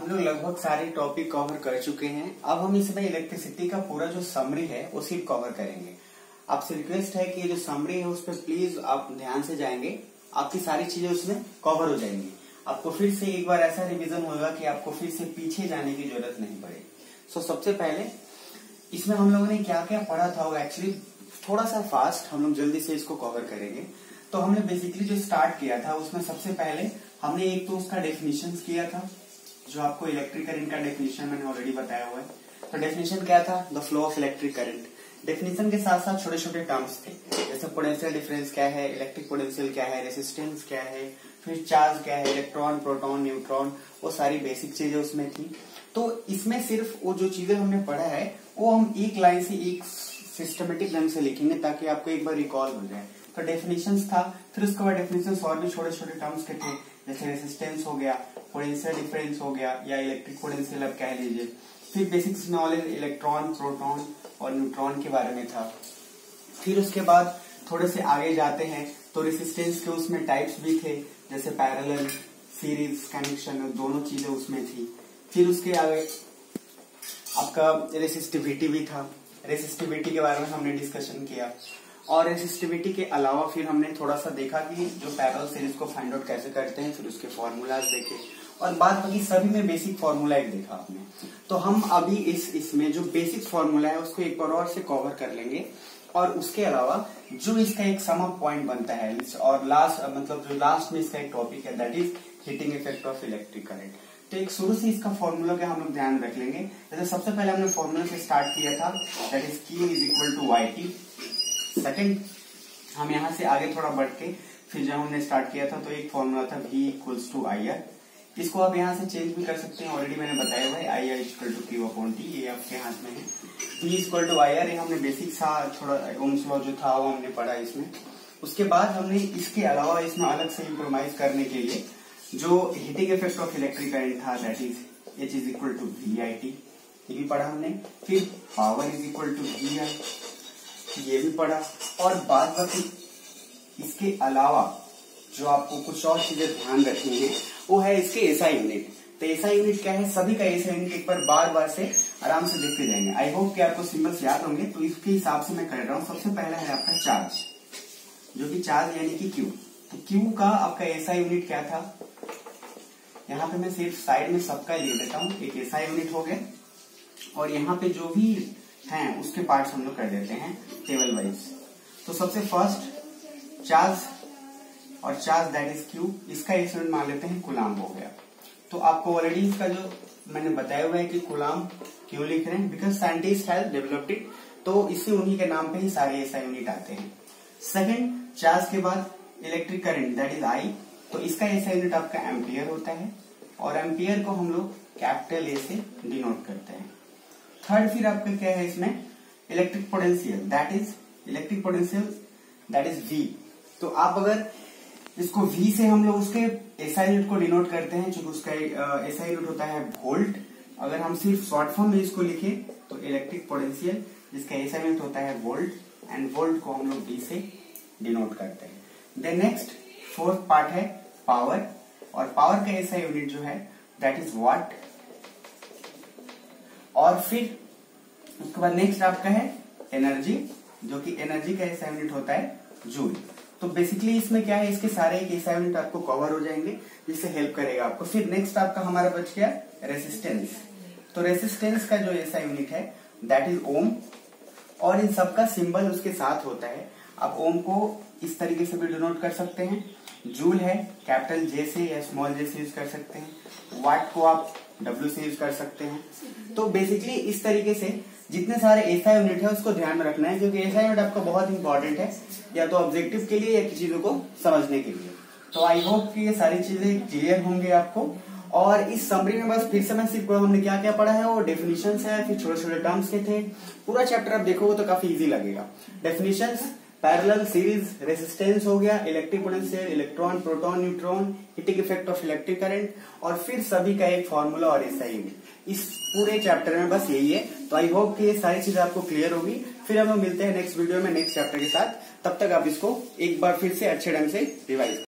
लोग लगभग सारे टॉपिक कवर कर चुके हैं। अब हम इसमें इलेक्ट्रिसिटी का पूरा जो समरी है वो सिर्फ कवर करेंगे। आपसे रिक्वेस्ट है कि ये जो समरी है उस पर प्लीज आप ध्यान से जाएंगे, आपकी सारी चीजें उसमें कवर हो जाएंगी। आपको फिर से एक बार ऐसा रिवीजन होगा कि आपको फिर से पीछे जाने की जरूरत नहीं पड़ेगी। सबसे पहले इसमें हम लोगों ने क्या क्या पढ़ा था, एक्चुअली थोड़ा सा फास्ट हम लोग जल्दी से इसको कवर करेंगे। तो हमने बेसिकली जो स्टार्ट किया था उसमें सबसे पहले हमने एक तो उसका डेफिनेशन किया था, जो आपको इलेक्ट्रिक करंट का डेफिनेशन मैंने ऑलरेडी बताया हुआ है। तो डेफिनेशन क्या था, the flow of electric current. Definition के साथ साथ छोटे छोटे टर्म्स थे, जैसे पोटेंशियल डिफरेंस क्या है, इलेक्ट्रिक पोटेंशियल क्या है, रेसिस्टेंस क्या है, फिर चार्ज क्या है, इलेक्ट्रॉन, प्रोटॉन, न्यूट्रॉन, वो सारी बेसिक चीजें उसमें थी। तो इसमें सिर्फ वो जो चीजें हमने पढ़ा है वो हम एक लाइन से एक सिस्टमेटिक ढंग से लिखेंगे ताकि आपको एक बार रिकॉल हो जाए। तो डेफिनेशंस था, फिर उसके बाद डेफिनेशंस और भी छोटे छोटे टर्म्स के थे, जैसे रेसिस्टेंस हो गया, पोटेंशियल डिफरेंस हो गया, या इलेक्ट्रिक पोटेंशियल आप कह लीजिए। फिर बेसिक्स नॉलेज इलेक्ट्रॉन, प्रोटॉन और न्यूट्रॉन के बारे में था। फिर उसके बाद थोड़े से आगे जाते हैं तो रेसिस्टेंस के उसमें टाइप्स भी थे, जैसे पैरेलल, सीरीज, कनेक्शन, दोनों चीजें उसमें थी। फिर उसके आगे आपका रेसिस्टिविटी भी था, रेसिस्टिविटी के बारे में हमने डिस्कशन किया। और रेसिस्टिविटी के अलावा फिर हमने थोड़ा सा देखा कि जो पैरेलल सीरीज को फाइंड आउट कैसे करते हैं, फिर उसके फॉर्मूलाज देखे और बात बाकी सभी में बेसिक फॉर्मूला एक देखा आपने। तो हम अभी इसमें जो बेसिक फॉर्मूला है उसको एक बार और से कवर कर लेंगे, और उसके अलावा जो इसका एक सम अप पॉइंट बनता है और लास्ट मतलब जो लास्ट में इसका एक टॉपिक है that is heating effect of electric current. तो एक शुरू से इसका फॉर्मूला का हम लोग ध्यान रख लेंगे। जैसे सबसे पहले हमने फॉर्मूला से स्टार्ट किया था, that is Q is equal to YT। Second हम यहाँ से आगे थोड़ा बढ़ के फिर जब हमने स्टार्ट किया था तो एक फॉर्मूला था V इक्वल्स टू IR। इसको आप यहाँ से चेंज भी कर सकते हैं, ऑलरेडी मैंने बताया हुआ है, IR equal to Q upon T, ये आपके हाथ में है। V इक्वल टू IR, ये हमने बेसिक सा थोड़ा ओम्स लॉ जो था वो हमने पढ़ा इसमें। उसके बाद हमने इसके अलावा इसमें अलग से इम्प्रोवाइज करने के लिए जो heating effect of electric current था that is H is equal to VIT, ये भी पढ़ा हमने। फिर power is equal to VI, ये भी पढ़ा। और बाद बाकी इसके अलावा जो आपको कुछ और चीजें ध्यान रखनी है वो है इसके एसआई यूनिट। तो एसआई यूनिट क्या है, सभी का एसआई यूनिट एक बार बार से आराम से देखते जाएंगे। आई होप कि आपको सिंबल्स याद होंगे, तो इसके हिसाब से मैं कर रहा हूँ। सबसे पहला है आपका चार्ज, जो कि चार्ज यानी कि Q। तो Q का आपका एसआई यूनिट क्या था, यहाँ पे मैं सिर्फ साइड में सबका लिख देता हूँ। एक एसआई यूनिट हो गया, और यहाँ पे जो भी हैं उसके पार्ट्स हम लोग कर देते हैं टेबल वाइज। तो सबसे फर्स्ट चार्ज, और चार्ज दैट इज Q, इसका एक यूनिट मान लेते हैं कूलाम्ब हो गया। तो आपको ऑलरेडी इसका जो मैंने बताया हुआ है कि कूलाम्ब क्यों लिख रहे हैं, because scientist has developed it, तो इससे उन्हीं के नाम पे ही सारे एसआई यूनिट आते हैं। सेकेंड, चार्ज के बाद electric current that is I, तो इसका एसआई यूनिट आपका एम्पियर होता है, और एम्पियर को हम लोग कैपिटल ए से डिनोट करते हैं। थर्ड फिर आपका क्या है इसमें, electric potential that is electric potential that is V। तो आप अगर इसको V से हम लोग उसके एसआई यूनिट को डिनोट करते हैं, जो उसका एसआई यूनिट होता है वोल्ट। अगर हम सिर्फ शॉर्ट फॉर्म में इसको लिखे तो इलेक्ट्रिक पोटेंशियल, जिसका एसआई यूनिट होता है वोल्ट, एंड वोल्ट को हम लोग V से डिनोट करते हैं। देन नेक्स्ट फोर्थ पार्ट है पावर, और पावर का एसआई यूनिट जो है दैट इज वाट। और फिर उसके बाद नेक्स्ट आपका है एनर्जी, जो कि एनर्जी का एसआई यूनिट होता है जूल। तो बेसिकली इसमें क्या है, इसके सारे एक एसआई यूनिट आपको कवर हो जाएंगे, जिससे हेल्प करेगा आपको। फिर नेक्स्ट आपका हमारा बच गया रेसिस्टेंस। तो रेसिस्टेंस का जो एसआई यूनिट है दैट इज ओम, और इन सबका सिंबल उसके साथ होता है। आप ओम को इस तरीके से भी डिनोट कर सकते हैं, जूल है कैपिटल J से या स्मॉल j से यूज कर सकते हैं, वाट को आप W से यूज कर सकते हैं। तो बेसिकली इस तरीके से जितने सारे एसआई यूनिट है उसको ध्यान में रखना है, क्योंकि एसआई यूनिट आपका बहुत इंपॉर्टेंट है, या तो ऑब्जेक्टिव के लिए या चीजों को समझने के लिए। तो आई होप कि ये सारी चीजें क्लियर होंगे आपको। और इस समरी में बस फिर से मैं सिर्फ हमने क्या क्या पढ़ा है वो डेफिनेशंस है, फिर छोटे छोटे टर्म्स के थे। पूरा चैप्टर आप देखोगे तो काफी इजी लगेगा। डेफिनेशंस, पैरेलल, सीरीज, रेसिस्टेंस हो गया, electric potential, electron, proton, neutron, heating effect of electric current, और फिर सभी का एक फॉर्मूला और एसआई यूनिट। इस पूरे चैप्टर में बस यही है। तो आई होप कि ये सारी चीजें आपको क्लियर होगी। फिर हम लोग मिलते हैं नेक्स्ट वीडियो में नेक्स्ट चैप्टर के साथ। तब तक आप इसको एक बार फिर से अच्छे ढंग से रिवाइज